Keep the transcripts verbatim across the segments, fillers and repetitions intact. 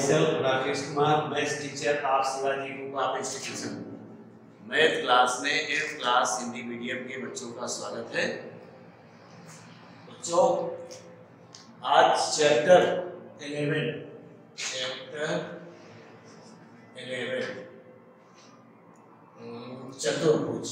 myself Rakesh Kumar, maths teacher of Shivaji group of institution. Math class में eight class Hindi medium के बच्चों का स्वागत है। बच्चों आज चैप्टर इलेवन चैप्टर इलेवन चतुर्भुज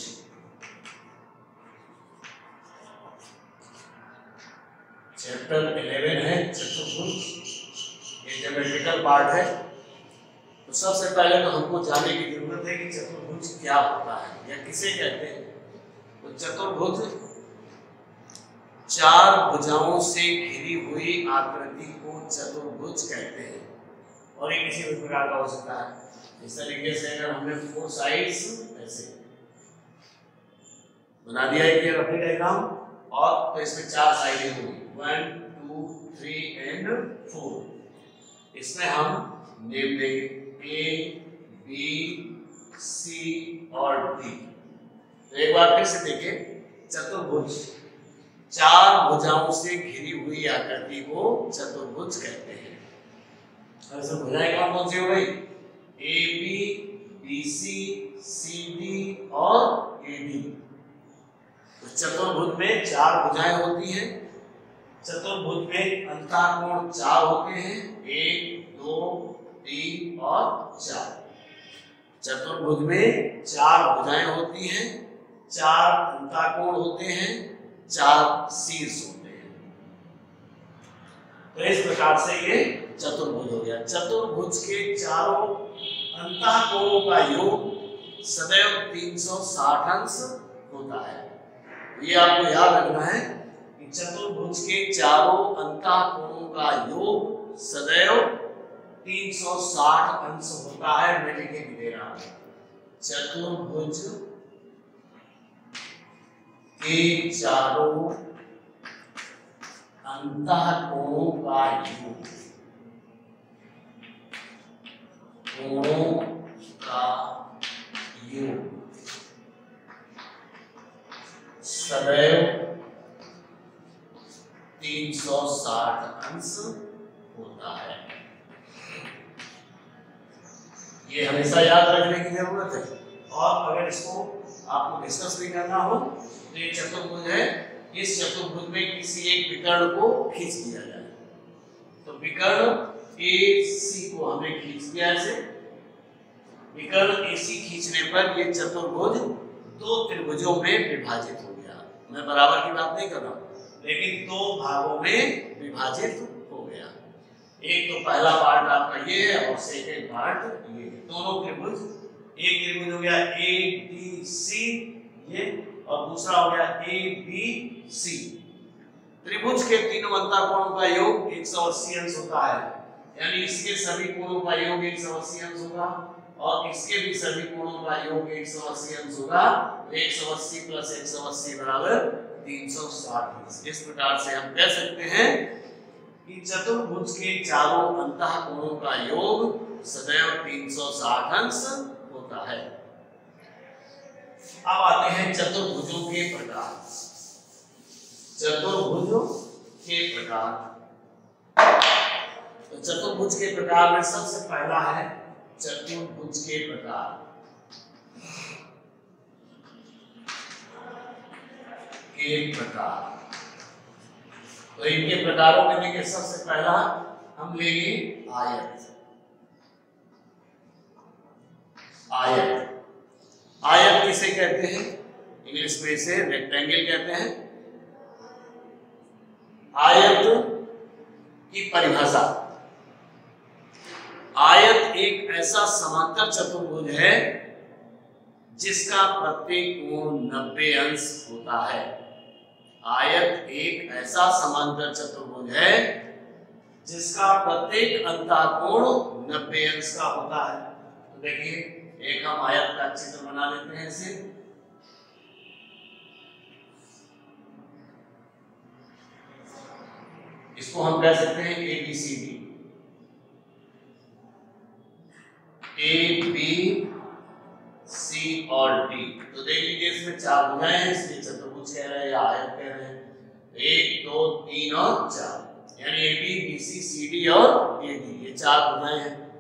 चैप्टर इलेवन है चतुर्भुज। ये ज्योमेट्रिकल पार्ट है। तो सबसे पहले तो हमको जानने की जरूरत है कि चतुर्भुज क्या होता है या किसे कहते हैं। तो चतुर्भुज चार भुजाओं से घिरी हुई आकृति को चतुर्भुज कहते हैं और ये किसी भी प्रकार का हो सकता है। इस तरीके से अगर हमने फोर साइड्स ऐसे बना दिया है कि रफली डायग्राम, और तो इसमें चार साइडें होंगी, one two three and four. इसमें हम नेम देंगे ए बी सी और डी। तो एक बार फिर से देखें, चतुर्भुज चार भुजाओं से घिरी हुई आकृति को चतुर्भुज कहते हैं। और इसमें भुजाएं कौन कौन सी हो गई? A B B C C D और ए डी। तो चतुर्भुज में चार भुजाएं होती हैं। चतुर्भुज में अंतःकोण चार होते हैं, एक दो तीन और चार। चतुर्भुज में चार भुजाएं होती हैं, चार अंतःकोण होते हैं, चार शीर्ष होते हैं। तो इस प्रकार से ये चतुर्भुज हो गया। चतुर्भुज के चारों अंतःकोणों का योग सदैव तीन सौ साठ अंश होता है। ये आपको याद रखना है कि चतुर्भुज के चारों अंतःकोणों का योग सदैव तीन सौ साठ अंश होता है। मैं लिखे भी दे रहा हूं, चतुर्भुज के चारों अंतःकोणों का योग कोणों का योग सदैव तीन सौ साठ अंश होता है। ये हमेशा याद रखने की जरूरत है। और अगर इसको आपको डिस्कस भी करना हो तो ये चतुर्भुज है, इस चतुर्भुज में किसी एक विकर्ण को खींच दिया जाए। तो विकर्ण ए सी को हमने खींच दिया ऐसे। विकर्ण ए सी खींचने पर ये चतुर्भुज दो त्रिभुजों में विभाजित हो गया। मैं बराबर की बात नहीं कर रहा हूं, लेकिन दो भागों में विभाजित हो गया। एक तो पहला पार्ट आपका ये है और सेकंड पार्ट ये। दोनों त्रिभुज, एक त्रिभुज हो गया ए डी सी ये, और दूसरा हो गया ए बी सी। त्रिभुज के तीनों अंतःकोणों का योग एक सौ अस्सी अंश होता है, यानी इसके सभी कोणों का योग एक सौ अस्सी अंश होगा और इसके भी सभी कोणों का योग एक सौ अस्सी अंश होगा। एक सौ अस्सी प्लस एक सौ अस्सी बराबर तीन सौ साठ अंश। इस प्रकार से हम कह सकते हैं कि चतुर्भुज के चारों अंतःकोणों का योग सदैव तीन सौ साठ अंश होता है। अब आते हैं चतुर्भुजों के प्रकार। चतुर्भुजों के प्रकार, तो चतुर्भुज के प्रकार में सबसे पहला है चतुर्भुज के प्रकार। के प्रकार तो इनके प्रकारों में देखिए, सबसे पहला हम लेंगे आयत। आयत आयत किसे कहते हैं? इंग्लिश में इसे रेक्टेंगल कहते हैं। आयत की परिभाषा, आयत एक ऐसा समांतर चतुर्भुज है जिसका प्रत्येक कोण नब्बे अंश होता है। आयत एक ऐसा समांतर चतुर्भुज है जिसका प्रत्येक अंतःकोण नब्बे अंश का होता है। तो देखिए, एक हम आयत का चित्र बना लेते हैं इसे। इसको हम कह सकते हैं A B C D. A B C और डी। तो देख लीजिए, इसमें चार भुजाएं हैं, इसलिए चतुर्भुज कह रहे हैं या आयत कह रहे हैं। एक दो तीन और चार, यानी A B B C C D और ए डी, ये चार भुजाएं हैं।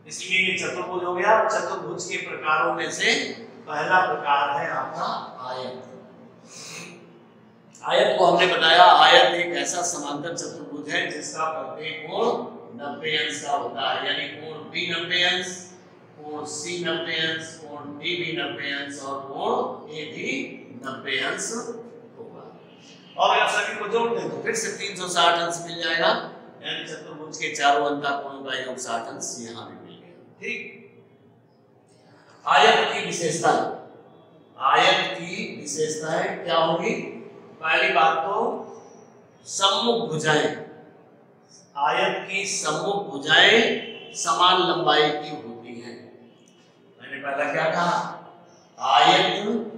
इसलिए ये चतुर्भुज हो गया। चतुर्भुज के प्रकारों में से पहला प्रकार है आपका आयत। आयत को हमने बताया, आयत एक ऐसा समांतर चतुर्भुज है जिसका प्रत्येक कोण नब्बे अंश का होता है, यानी कोण बी नब्बे अंश, कोण सी नब्बे अंश, कोण डी भी नब्बे अंश और कोण ए भी नब्बे अंश होगा। और अगर सभी को जोड़ दें तो फिर से तीन सौ साठ अंश मिल जाएगा, यानी चतुर्भुज के चारों अंतः कोणों का योग साठ अंश यहाँ भी मिल गया। ठीक। आयत की विशेषता, आयत की विशेषताएं क्या होगी? पहली बात तो सम्मुख भुजाएं, आयत की सम्मुख भुजाएं समान लंबाई की होती हैं। मैंने पहला क्या कहा? आयत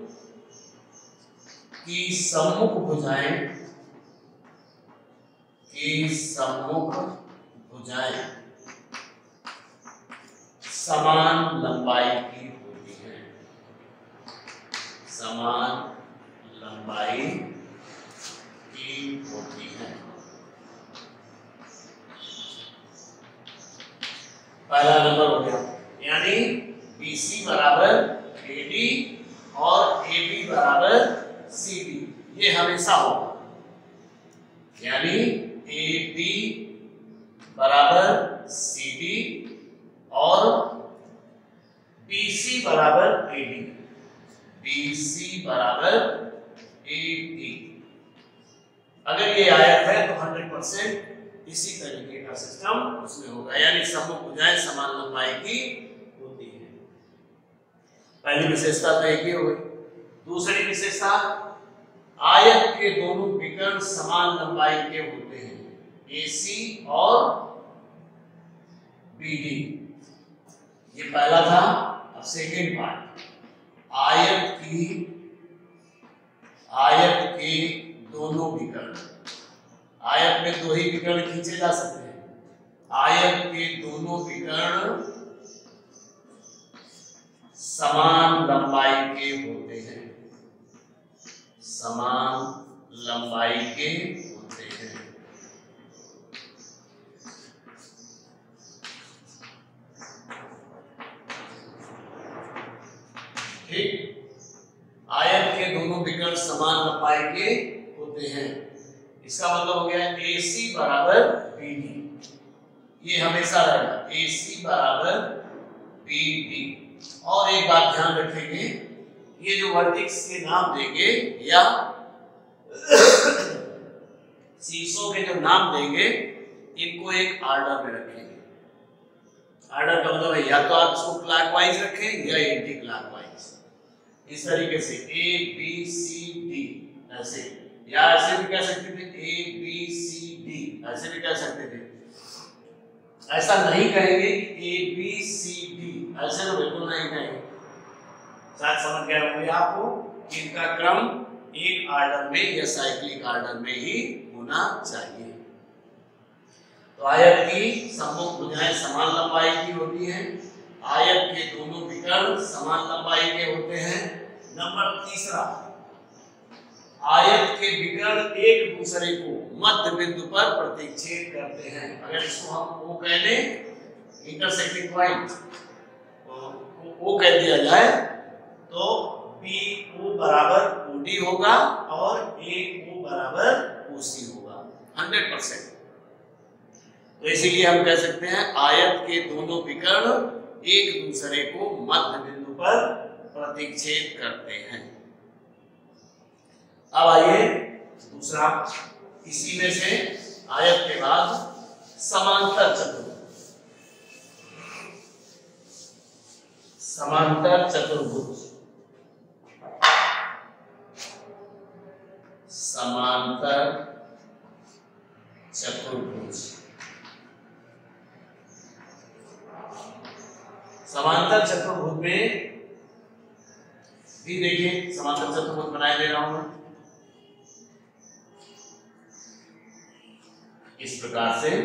की सम्मुख भुजाएं की सम्मुख भुजाएं समान लंबाई की होती हैं, समान लंबाई की होती है। पहला नंबर हो गया, यानी बी सी बराबर ए डी और ए बी बराबर सी डी, ये हमेशा होगा, यानी ए बी बराबर सी डी और बी सी बराबर ए डी, बी सी बराबर ए डी। अगर ये आयत है तो हंड्रेड परसेंट इसी तरीके का सिस्टम उसमें होगा, यानी सम्मुख भुजाएं समान लंबाई की होती है। पहली विशेषता तो एक ही हो गई। दूसरी विशेषता, आयत के दोनों विकर्ण समान लंबाई के होते हैं, ए सी और बी डी। ये पहला था। अब सेकेंड पार्ट, आयत की आयत के दोनों विकर्ण, आयत में दो ही विकर्ण खींचे जा सकते हैं, आयत के दोनों विकर्ण समान लंबाई के होते हैं, समान लंबाई के होते हैं। ठीक। आयत के दोनों विकर्ण समान लंबाई के होते हैं, इसका मतलब हो गया ए सी बराबर बी डी, ये हमेशा रहेगा, ए सी बराबर बी डी। और एक बात ध्यान रखेंगे, ये जो वर्टेक्स के नाम देंगे या शीर्षों के जो नाम देंगे इनको एक ऑर्डर में रखेंगे। ऑर्डर का मतलब है या तो आप इसको क्लॉकवाइज रखें या एंटी क्लॉकवाइज, इस तरीके से ए बी सी डी ऐसे, या ऐसे भी कह सकते थे ए बी सी डी, ऐसे भी कह सकते थे। ऐसा नहीं कहेंगे कि ए बी सी डी, ऐसे तो बिल्कुल नहीं कहेंगे। शायद समझ गए होंगे आपको कि इनका क्रम एक ऑर्डर में या साइक्लिक ऑर्डर में ही होना चाहिए। तो आयत की सम्मुख भुजाएं समान लंबाई की होती हैं, आयत के दोनों विकर्ण समान लंबाई के होते हैं। नंबर तीसरा, आयत के विकर्ण एक दूसरे को मध्य बिंदु पर प्रतिच्छेद करते हैं। अगर इसको हम ओ कह लें, इंटरसेक्टिंग पॉइंट ओ कह दिया जाए तो बी ओ बराबर ओ डी होगा और ए ओ बराबर ओ सी होगा, हंड्रेड परसेंट। तो इसीलिए हम कह सकते हैं आयत के दोनों विकर्ण एक दूसरे को मध्य बिंदु पर प्रतिच्छेद करते हैं। अब आइए दूसरा, इसी में से आयत के बाद समांतर चतुर्भुज, समांतर चतुर्भुज, समांतर चतुर्भुज। समांतर चतुर्भुज में भी देखिए, समांतर चतुर्भुज बनाए दे रहा हूं मैं इस प्रकार से।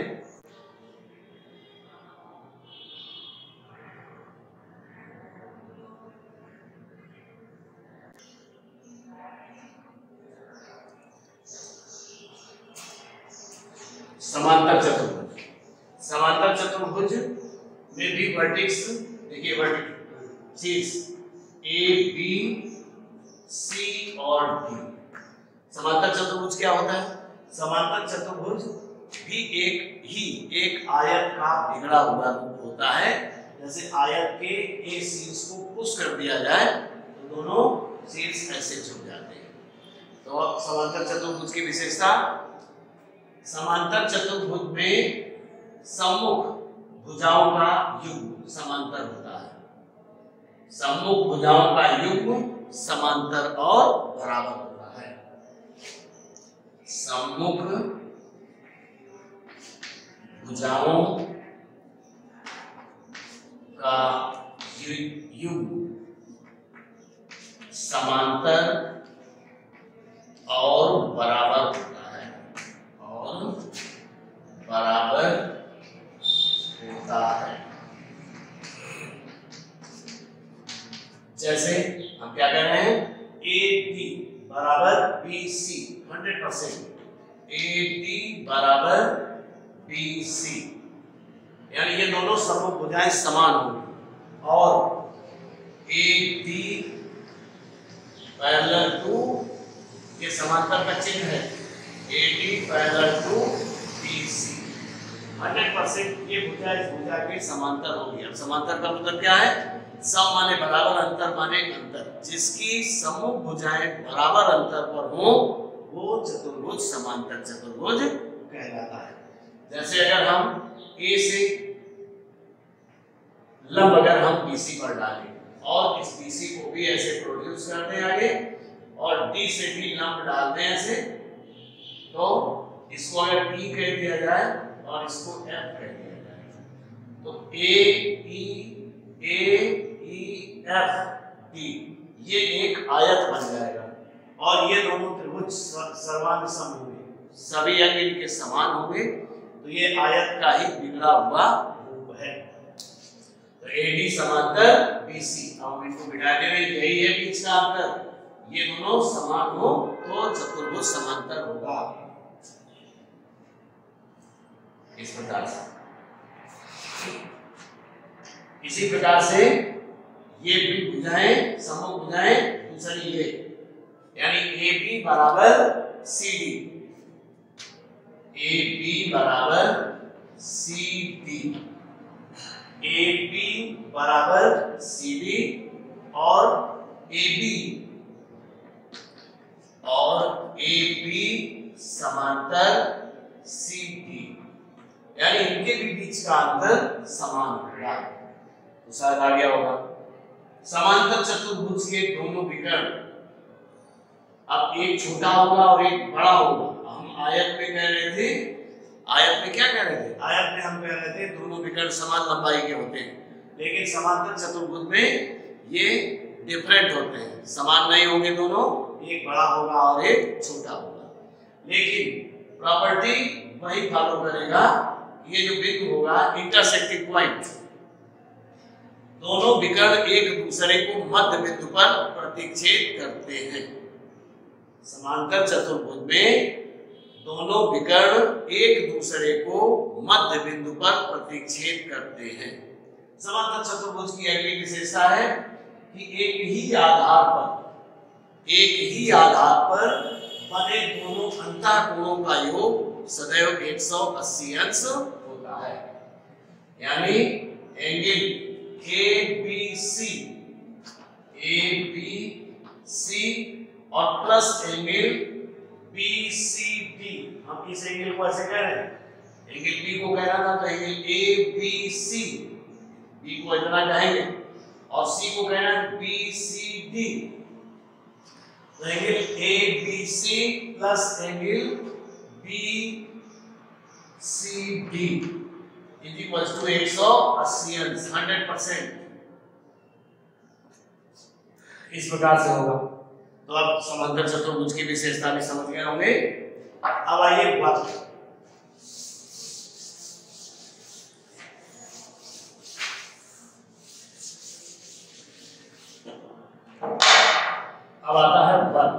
समांतर चतुर्भुज, समांतर चतुर्भुज में भी वर्टेक्स देखिए वर्टेक्स शीर्ष ए बी सी और डी। समांतर चतुर्भुज क्या होता है? समांतर चतुर्भुज भी एक ही एक आयत का बिगड़ा हुआ रूप होता है। जैसे आयत के एक शीर्ष को पुश कर दिया जाए तो दोनों शीर्ष ऐसे झुक जाते हैं। तो समांतर चतुर्भुज की विशेषता, समांतर चतुर्भुज में सम्मुख भुजाओं का युग्म समांतर होता है। सम्मुख भुजाओं का युग्म समांतर और बराबर होता है। सम्मुख भुजाओं का युग्म समांतर और बराबर होता है और बराबर होता है। जैसे हम क्या कह रहे हैं? ए डी बराबर B C, hundred percent A D बराबर बी सी, यानी ये दोनों सम्मुख भुजाएं समान होंगी और ए डी पैरेलल टू ये समांतर का चिन्ह है, A D parallel to B C, hundred percent ये भुजा इस भुजा के समांतर होगी। अब समांतर का मतलब क्या है? सम माने बराबर, अंतर माने अंतर। जिसकी सम्मुख भुजाएं बराबर अंतर पर हो वो चतुर्भुज समांतर चतुर्भुज कहलाता है। जैसे अगर हम ए से लंब अगर हम बीसी पर डालें और इस बीसी को भी ऐसे प्रोड्यूस करते हैं आगे और डी से भी लंब डालते हैं ऐसे, तो इसको अगर पी कह दिया जाए और इसको एफ कह दिया जाए तो ए ई ए ई एफ डी ये एक आयत बन जाएगा और ये दोनों त्रिभुज सर्वांग सम होंगे, सभी अंग इनके समान होंगे, तो ये आयत का ही बिगड़ा हुआ रूप है। तो एडी समांतर बीसी, हम इनको मिटा दे रहे, यही है बीच का अंतर। ये दोनों समान हो तो चतुर्भुज समांतर होगा। इस प्रकार से इसी प्रकार से ये भी भुजाएं सम्मुख भुजाएं दूसरी ये, यानी ए बी बराबर सी डी, ए बी बराबर सी डी, ए बी बराबर सी डी और ए बी और ए बी समांतर सी डी, यानी इनके भी बीच का अंतर समान होगा। तो शायद आ गया होगा। समांतर चतुर्भुज के दोनों विकर्ण, अब एक छोटा होगा और एक बड़ा होगा। हम आयत में कह रहे थे, आयत में क्या कह रहे थे? आयत में हम कह रहे थे दोनों विकर्ण समान लंबाई के होते हैं, लेकिन समांतर चतुर्भुज में ये डिफरेंट होते हैं, समान नहीं होंगे दोनों, एक बड़ा होगा और एक छोटा होगा। लेकिन प्रॉपर्टी वही फॉलो करेगा, ये जो बिंदु होगा इंटरसेक्टिंग पॉइंट, दोनों विकर्ण एक दूसरे को मध्य बिंदु पर प्रतिच्छेद करते हैं। समांतर चतुर्भुज में दोनों विकर्ण एक दूसरे को मध्य बिंदु पर प्रतिच्छेद करते हैं। समांतर चतुर्भुज की अगली विशेषता है कि एक ही आधार पर एक ही आधार पर बने दोनों अंतःकोणों का योग सदैव एक सौ अस्सी अंश होता है। यानी angle A B C A B C और plus angle B C D, हम इस एंगल को ऐसे कह रहे हैं, एंगल बी को कहना था तो angle A B C, B को इतना कहेंगे और सी को कहना है बी सी डी। तो angle A B C plus angle B C D is equal to एक सौ अस्सी अंश, हंड्रेड परसेंट। इस प्रकार से होगा। तो अब समांतर चतुर्भुज की विशेषता भी समझ गए होंगे। अब आइए बात, अब आता है वर्ग।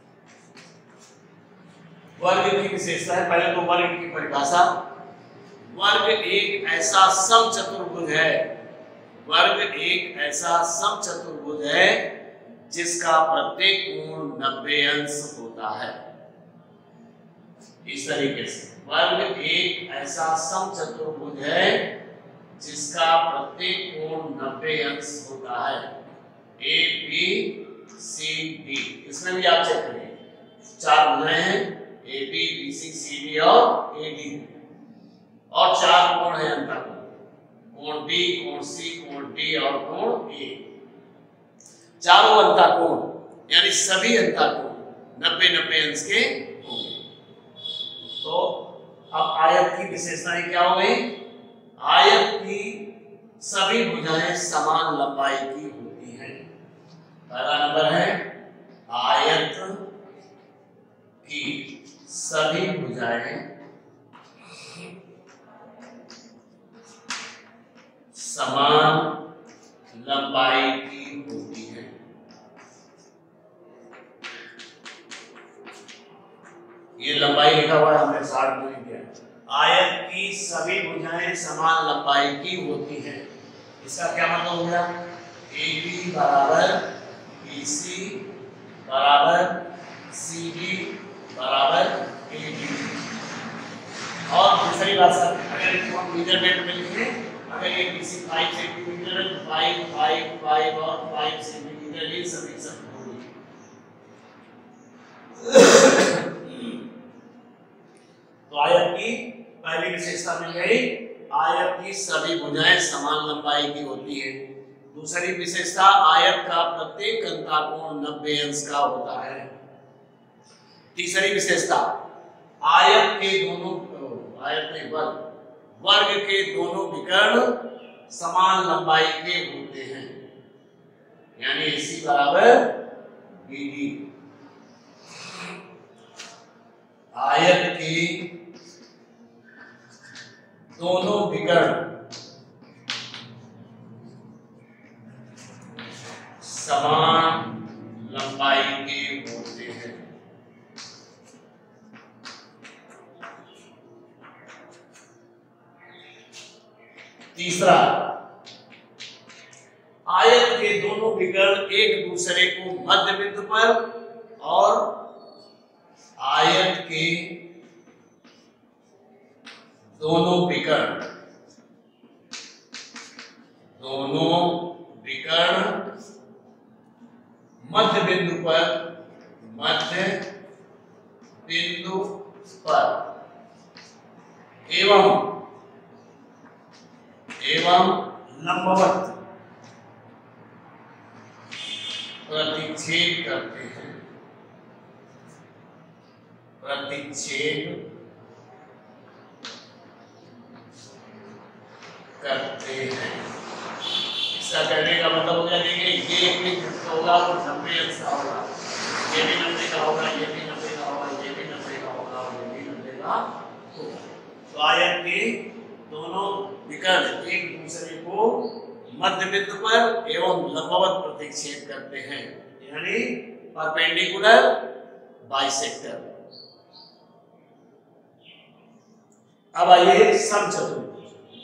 वर्ग की विशेषता है, पहले तो वर्ग की परिभाषा, वर्ग एक ऐसा समचतुर्भुज है, वर्ग एक ऐसा समचतुर्भुज है जिसका प्रत्येक कोण नब्बे अंश होता है। इस तरीके से वर्ग एक ऐसा समचतुर्भुज है जिसका प्रत्येक कोण नब्बे अंश होता है। ए बी सी डी, इसमें भी आप चेक करिए, चार भुजाएं हैं, A B B C C D और ए डी, और चार कोण है अंतःकोण, कोण बी, कोण सी, कोण डी और कोण ए। चारों अंतःकोण यानी सभी अंतःकोण नब्बे नब्बे अंश के होंगे। तो अब आयत की विशेषताएं क्या हो गई? आयत की सभी भुजाएं समान लंबाई की होती हैं। पहला नंबर है आयत की सभी भुजाएं समान लंबाई की होती है। ये लंबाई लिखा हुआ है, हमने साठ में लिख दिया। आयत की सभी भुजाएं समान लंबाई की होती हैं। इसका क्या मतलब हो गया? ए बी बराबर बी सी बराबर सी डी बराबर ए डी। और दूसरी बात सर, अगर इसको हम मेजरमेंट में लिखें, अगर ये बी सी फाइव सेंटीमीटर है तो फाइव फाइव फाइव और फाइव सेंटीमीटर ये सभी सब होगी। तो आयत की पहली विशेषता मिल गई, आयत की सभी भुजाएं समान लंबाई की होती है। दूसरी विशेषता, आयत का प्रत्येक अंतःकोण नब्बे अंश का होता है। तीसरी विशेषता, आयत के दोनों आयत में वर्ग वर्ग के दोनों विकर्ण समान लंबाई के होते हैं, यानी एसी बराबर बीडी। आयत के दोनों विकर्ण समान लंबाई के होते हैं। तीसरा, आयत के दोनों विकर्ण एक दूसरे को मध्य बिंदु पर और आयत के दोनों विकर्ण दोनों विकर्ण मध्य बिंदु पर मध्य बिंदु पर एवं एवं लंबवत प्रतिच्छेद करते हैं प्रतिच्छेद करते हैं। इसका कहने का मतलब हो गया, देखिए ये भी होगा तो नब्बे अंश का होगा, ये भी नब्बे का होगा, ये भी नब्बे का होगा, ये भी नब्बे का होगा और ये भी नब्बे का होगा। तो आयत के दोनों विकर्ण एक दूसरे को मध्य बिंदु पर एवं लंबवत प्रतिच्छेद करते हैं, यानी परपेंडिकुलर बाइसेक्टर। अब आइए समचतुर्भुज।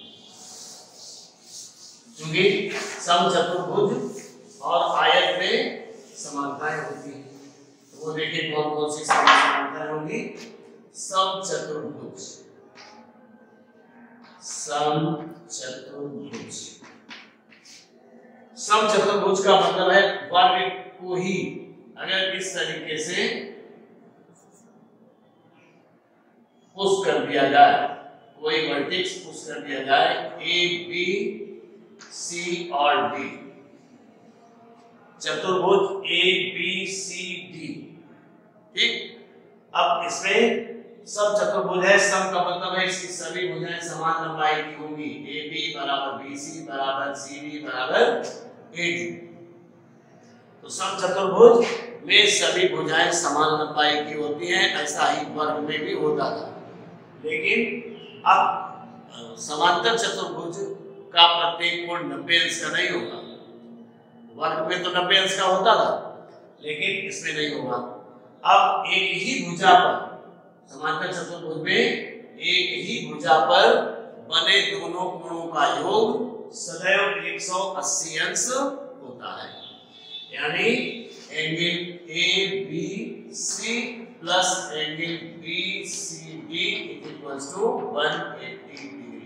क्योंकि समचतुर्भुज और आयत में समानताएं होती हैं, तो वो देखिए कौन कौन सी समानताएं होंगी। समचतुर्भुज समचतुर्भुज समचतुर्भुज का मतलब है वर्ग को ही अगर इस तरीके से पुश कर दिया जाए, कोई वर्टेक्स पुश कर दिया जाए, ए बी सी और डी, चतुर्भुज ए बी सी डी, ठीक। अब इसमें सब चतुर्भुज है, सम का मतलब है इसकी सभी भुजाएं समान लंबाई की होंगी, ए बी बराबर बी सी बराबर सी डी बराबर ए डी। तो सम चतुर्भुज में सभी भुजाएं समान लंबाई की होती हैं, ऐसा ही वर्ग में भी होता था। लेकिन अब समांतर चतुर्भुज का प्रत्येक कोण नब्बे अंश का नहीं होगा। वर्ग में तो नब्बे अंश का होता था, लेकिन इसमें नहीं होगा। अब एक ही भुजा पर, समांतर चतुर्भुज में एक ही भुजा पर बने दोनों कोणों का योग सदैव एक सौ अस्सी अंश होता है। यानी angle A B C plus angle B C D equals to एक सौ अस्सी डिग्री।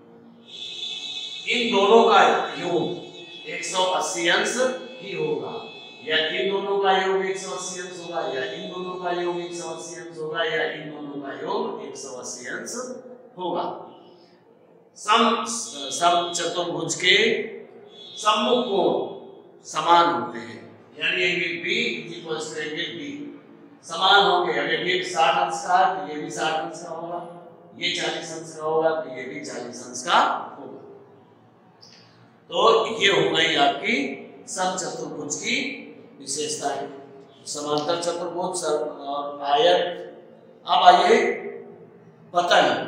इन दोनों का योग एक सौ अस्सी अंश ही होगा, या इन दोनों का योग एक सौ अस्सी अंश होगा, या इन दोनों का योग एक सौ अस्सी अंश होगा, या इन दोनों का योग एक सौ अस्सी अंश होगा। सम सम चतुर्भुज के सम्मुख कोण समान होते हैं, यानी angle B equals to angle B समान होंगे। अगर ये साठ अंश का है तो ये भी साठ अंश का होगा, ये चालीस अंश का होगा तो ये भी चालीस अंश का होगा। तो ये हो गई आपकी सम चतुर्भुज की विशेषताएं, समांतर चतुर्भुज और आयत। अब आइए पतन।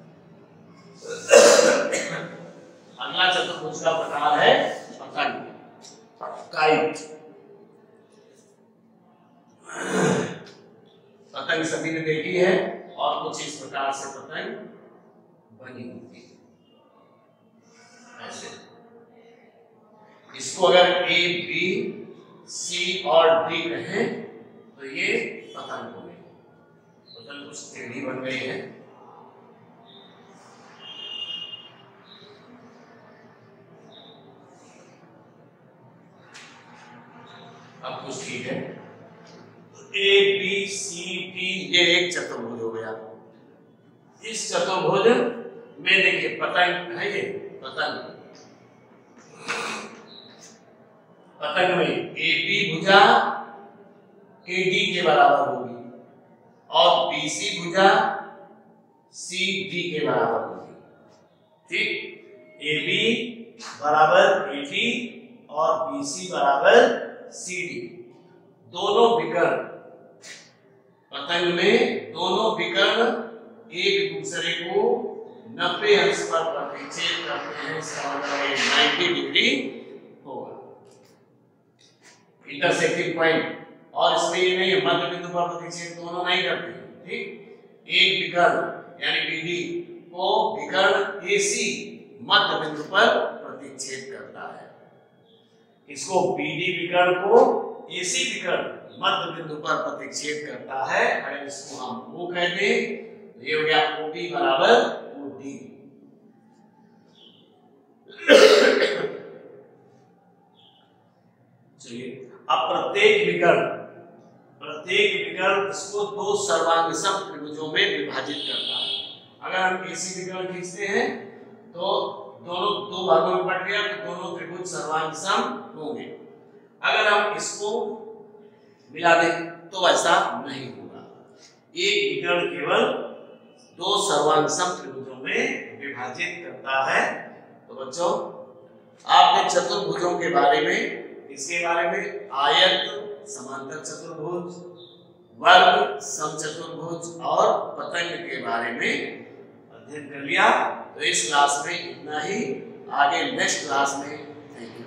अगला चतुर्भुज का प्रकार है पतन, काइट। पतंग सभी ने देखी है और कुछ इस प्रकार से पतंग बनी होती है, ऐसे। इसको अगर ए बी सी और डी कहें तो ये पतंग हो गई। पतंग कुछ टेढ़ी बन गई है। अब कुछ ठीक है। ए बी सी डी ये एक चतुर्भुज हो गया। इस चतुर्भुज में देखिए पतंग है, ये पतंग पतंग में ए बी भुजा ए डी के बराबर होगी और बी सी भुजा सी डी के बराबर होगी। ठीक, ए बी बराबर ए डी और बी सी बराबर सी डी। दोनों विकर्ण पतंग में दोनों विकर्ण एक दूसरे को नब्बे अंश पर प्रतिच्छेद करते हैं, इसका मतलब है नब्बे डिग्री होगा इंटरसेक्टिंग पॉइंट। और इसमें ये नहीं है मध्य बिंदु पर प्रतिच्छेद दोनों नहीं करते हैं। ठीक, एक विकर्ण यानी बीडी को विकर्ण एसी मध्य बिंदु पर प्रतिच्छेद करता है। इसको बीडी विकर्ण को एसी विकर्ण मध्य बिंदु पर प्रतिच्छेद करता है। अगर इसको हम ओ कह दें तो ये हो गया ओबी बराबर ओडी। चलिए, अब प्रत्येक विकर्ण प्रत्येक विकर्ण इसको दो सर्वांग सम त्रिभुजों में विभाजित करता है। अगर हम एसी विकर्ण खींचते हैं तो दोनों दो भागों में बट गया तो दोनों त्रिभुज सर्वांग सम होंगे। अगर हम इसको मिला दें तो ऐसा नहीं होगा। एक विकर्ण केवल दो सर्वांग सम त्रिभुजों में विभाजित करता है। तो बच्चों, आपने चतुर्भुजों के बारे में इसके बारे में आयत, समांतर चतुर्भुज, वर्ग, समचतुर्भुज और पतंग के बारे में अध्ययन कर लिया। तो इस क्लास में इतना ही, आगे नेक्स्ट क्लास में थैंक यू।